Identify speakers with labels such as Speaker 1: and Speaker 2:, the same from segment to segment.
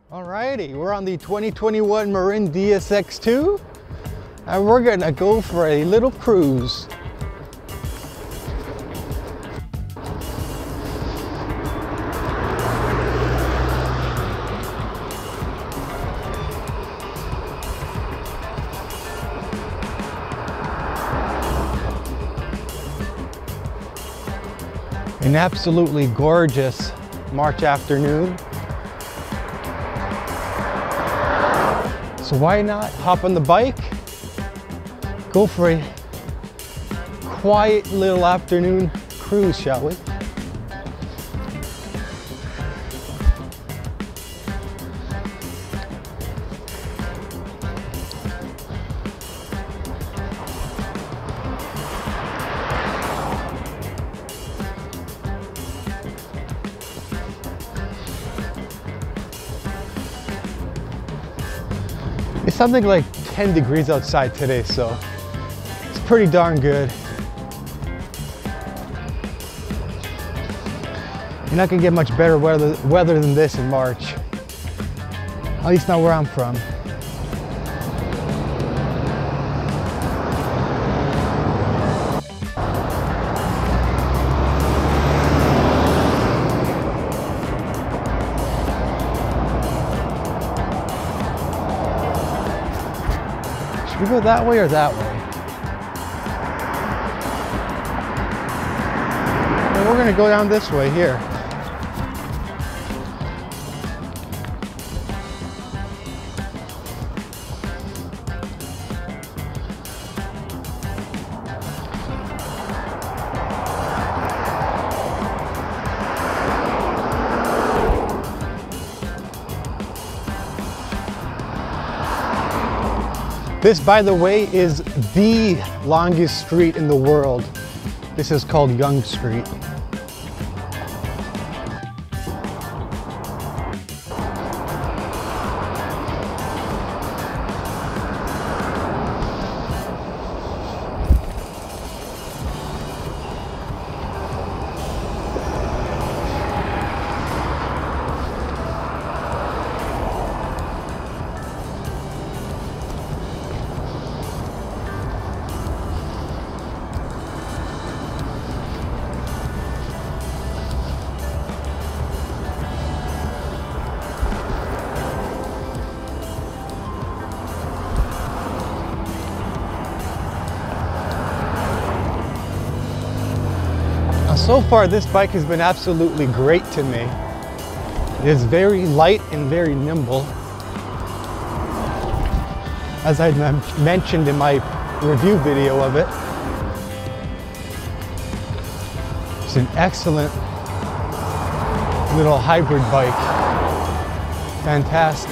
Speaker 1: Alrighty, we're on the 2021 Marin DSX2 and we're gonna go for a little cruise. An absolutely gorgeous March afternoon. So why not hop on the bike, go for a quiet little afternoon cruise, shall we? It's something like 10 degrees outside today, so it's pretty darn good. You're not gonna get much better weather than this in March. At least not where I'm from. Should we go that way or that way? Well, we're gonna go down this way here. This, by the way, is the longest street in the world. This is called Yonge Street. So far, this bike has been absolutely great to me. It is very light and very nimble. As I mentioned in my review video of it, it's an excellent little hybrid bike. Fantastic.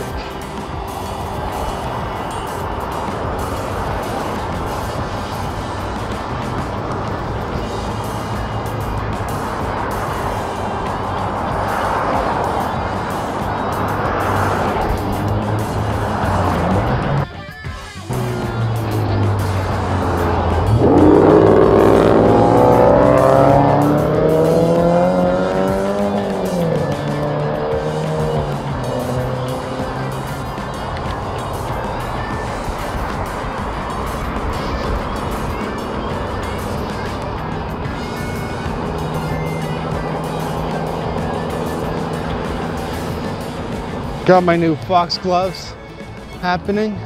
Speaker 1: Got my new Fox gloves happening.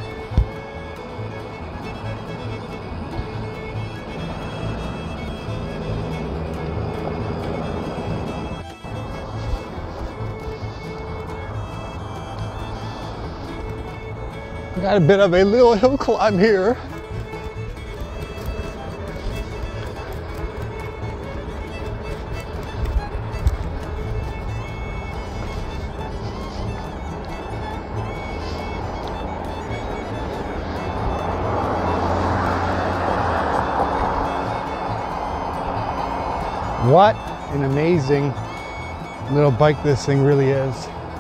Speaker 1: Got a bit of a little hill climb here. What an amazing little bike this thing really is.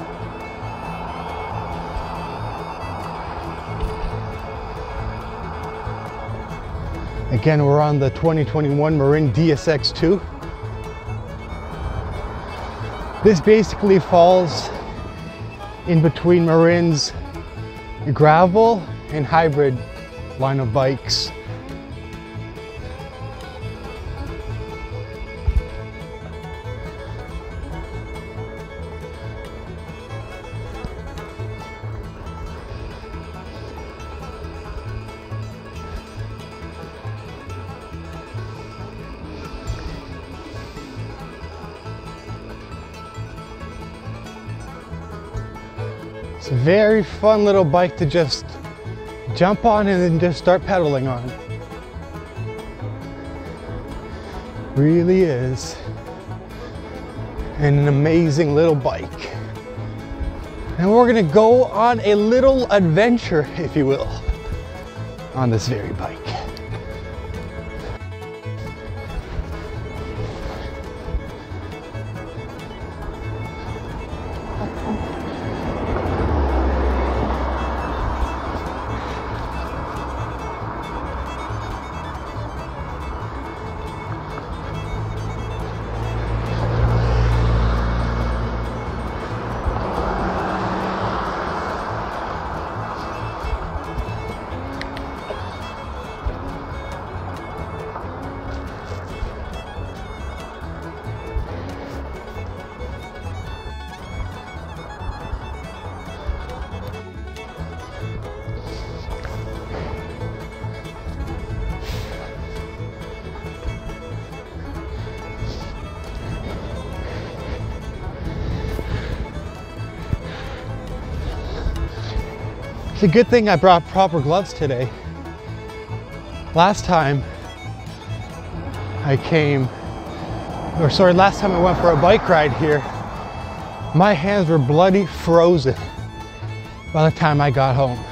Speaker 1: Again, we're on the 2021 Marin DSX2. This basically falls in between Marin's gravel and hybrid line of bikes. It's a very fun little bike to just jump on and then just start pedaling on. Really is an amazing little bike. And we're gonna go on a little adventure, if you will, on this very bike. It's a good thing I brought proper gloves today. Last time I last time I went for a bike ride here, my hands were bloody frozen by the time I got home.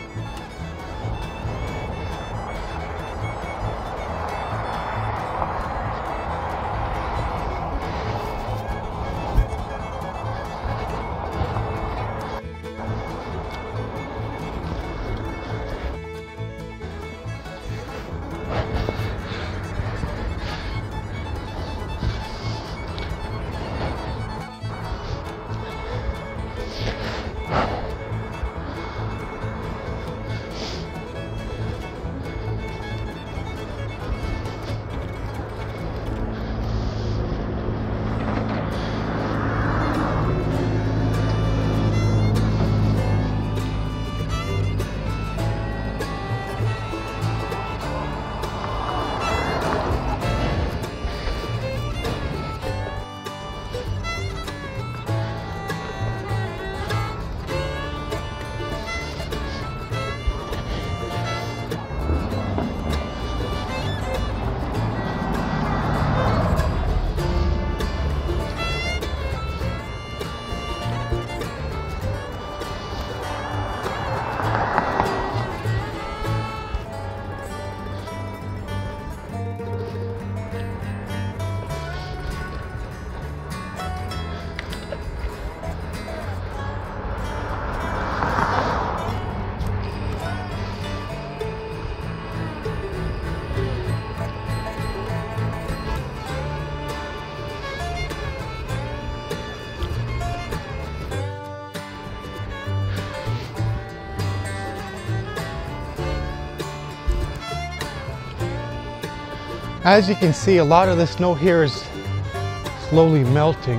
Speaker 1: As you can see, a lot of the snow here is slowly melting.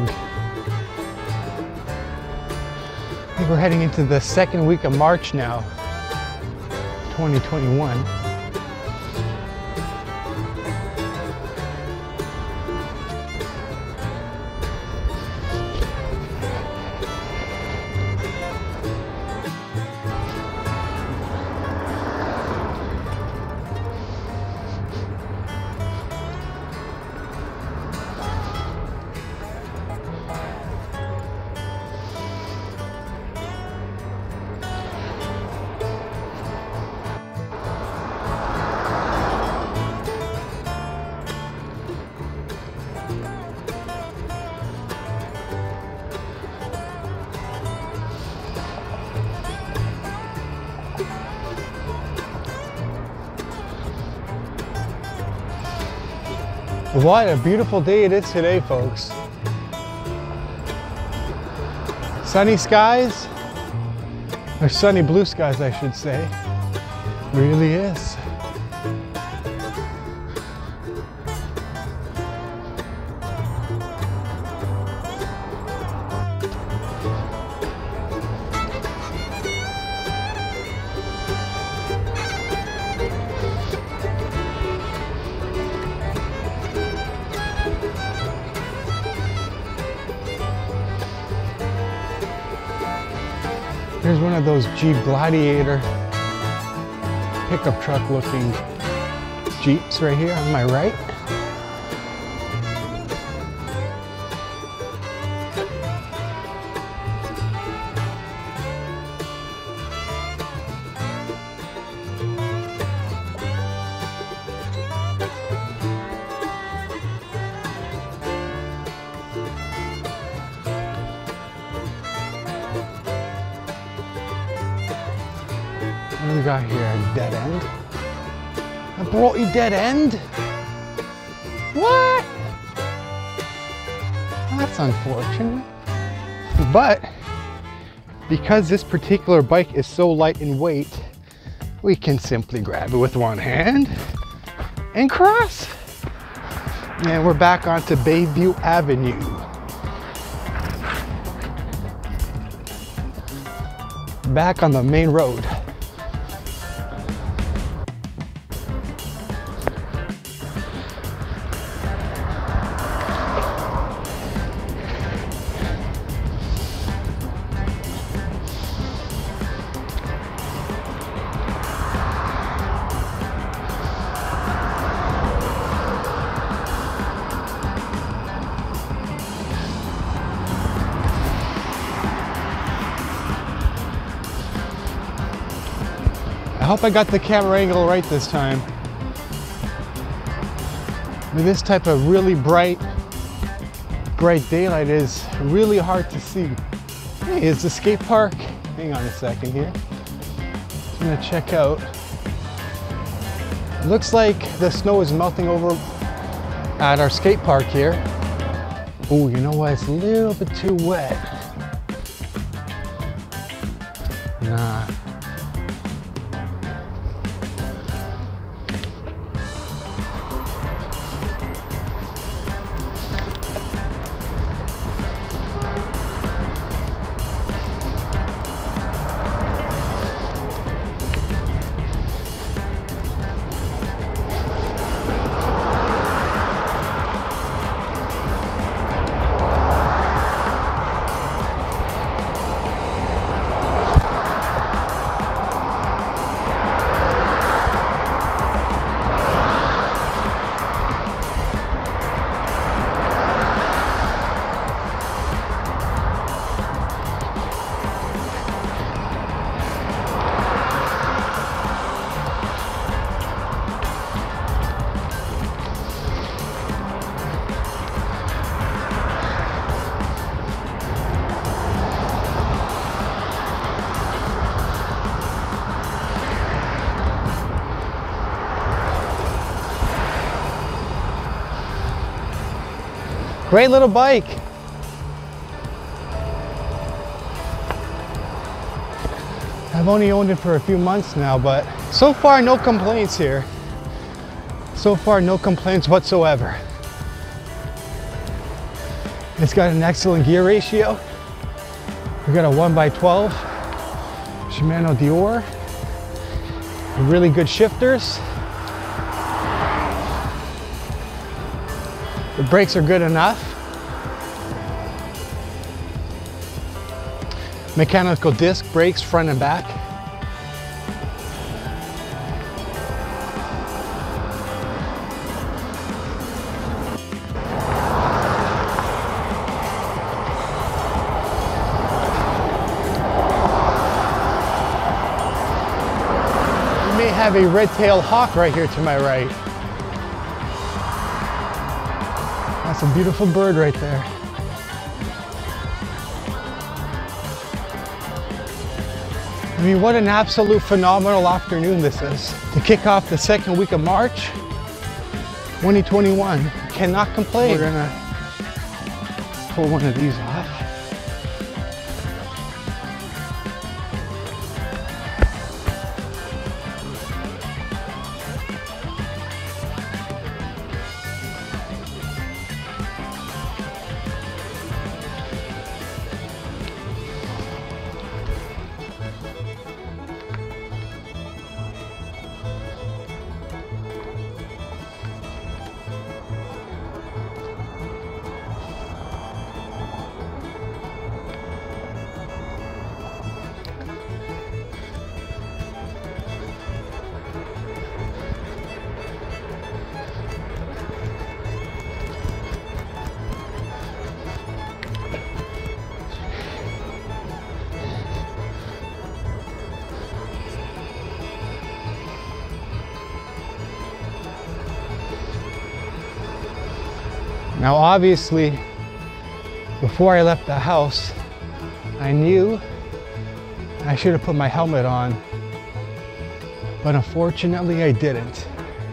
Speaker 1: I think we're heading into the second week of March now, 2021. What a beautiful day it is today, folks. Sunny skies, Or sunny blue skies, I should say. Really is. Here's one of those Jeep Gladiator pickup truck looking Jeeps right here on my right. What do we got here? A dead end? A bloody dead end? What? That's unfortunate. But because this particular bike is so light in weight, we can simply grab it with one hand and cross. And we're back onto Bayview Avenue. Back on the main road. I hope I got the camera angle right this time. With this type of really bright daylight is really hard to see. Hey, is the skate park? Hang on a second here. I'm gonna check out. It looks like the snow is melting over at our skate park here. Oh, you know what? It's a little bit too wet. Nah. Great little bike. I've only owned it for a few months now, but so far no complaints here. So far no complaints whatsoever. It's got an excellent gear ratio. We got a 1x12 Shimano Dior. Really good shifters. The brakes are good enough. Mechanical disc brakes front and back. We may have a red-tailed hawk right here to my right. That's a beautiful bird right there. I mean, what an absolute phenomenal afternoon this is. To kick off the second week of March, 2021. Cannot complain. We're gonna pull one of these off. Now obviously, before I left the house, I knew I should have put my helmet on, but unfortunately I didn't.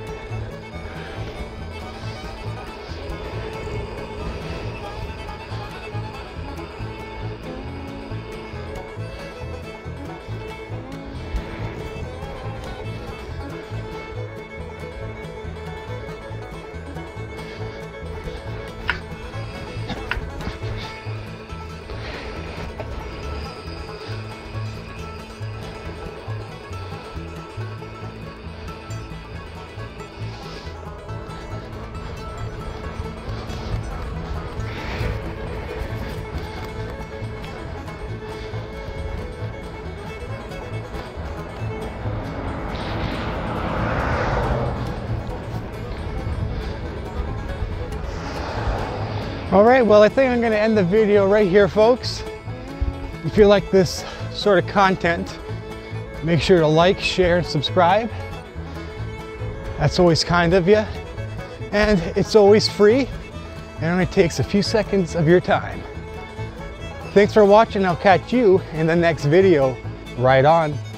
Speaker 1: All right, well, I think I'm gonna end the video right here, folks. If you like this sort of content, make sure to like, share, and subscribe. That's always kind of you. And it's always free. It only takes a few seconds of your time. Thanks for watching. I'll catch you in the next video. Right on.